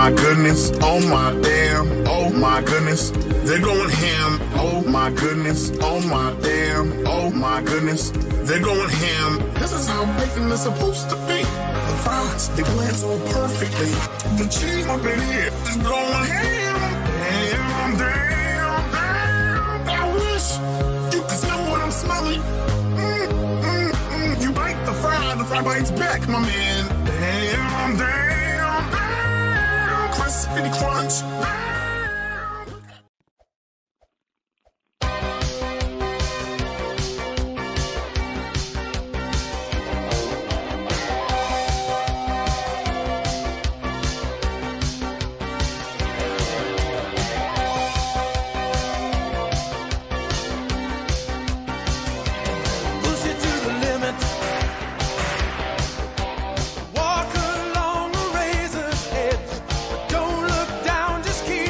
my goodness, oh my damn, oh my goodness, they're going ham. Oh my goodness, oh my damn, oh my goodness, they're going ham. This is how bacon is supposed to be. The fries, they blend so perfectly. The cheese up in here is going ham. Damn, damn, damn. I wish you could smell what I'm smelling. You bite the fry bites back, my man. Damn, damn, damn. Crispy crunch. Walk along a razor's edge, but don't look down, just keep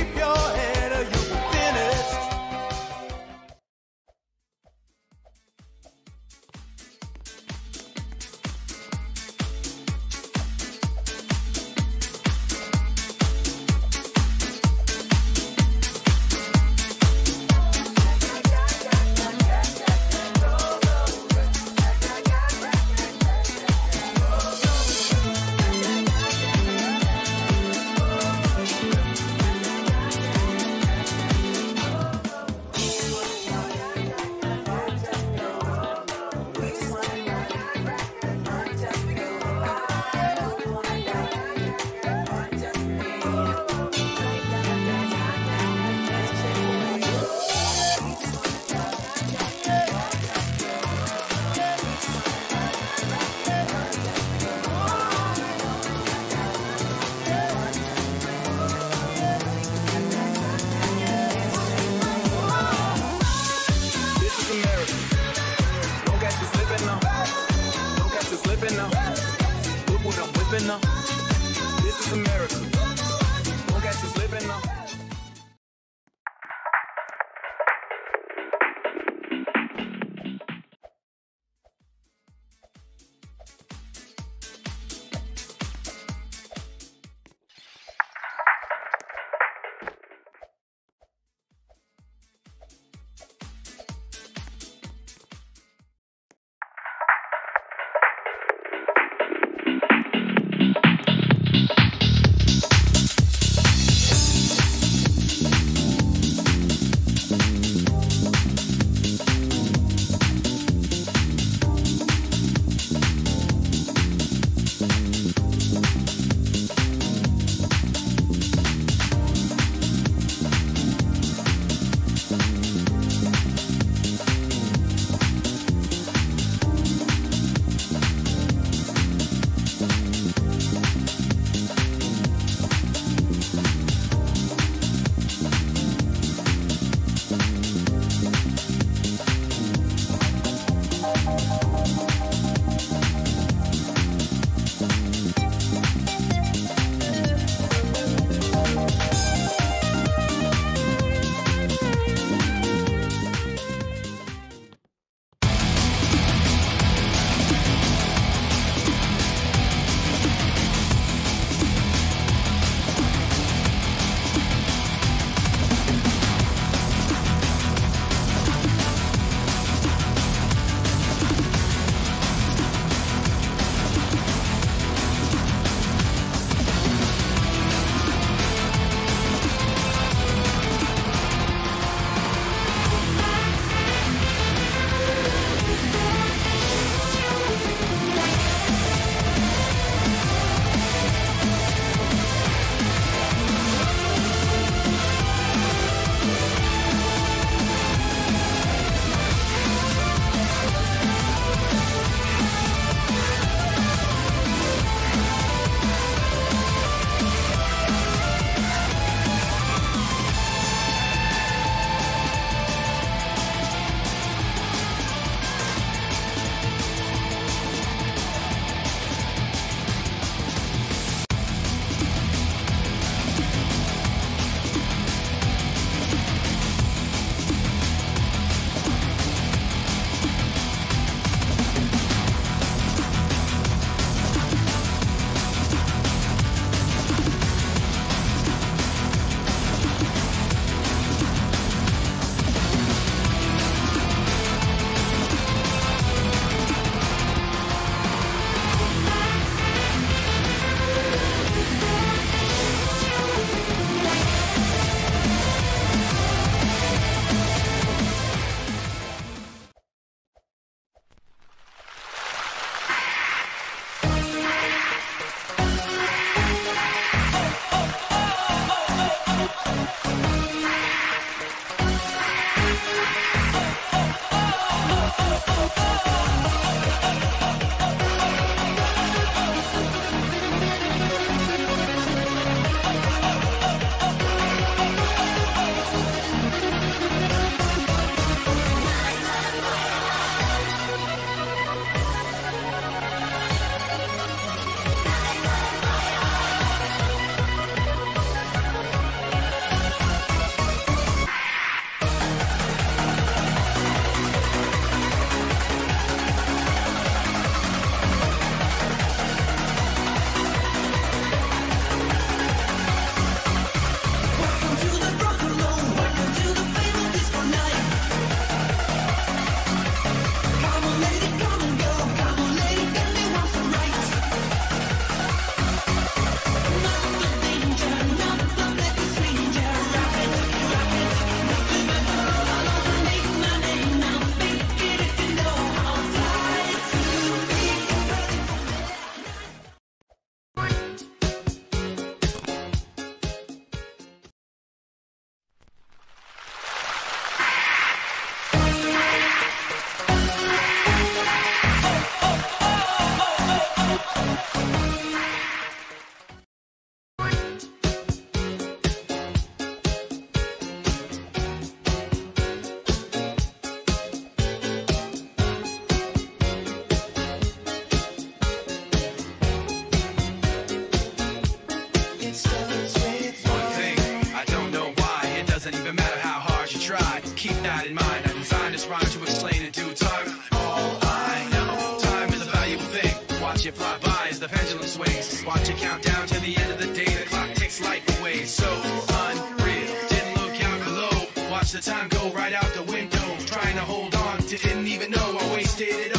this life away. So unreal. Didn't look out below. Watch the time go right out the window. Trying to hold on, didn't even know I wasted it all.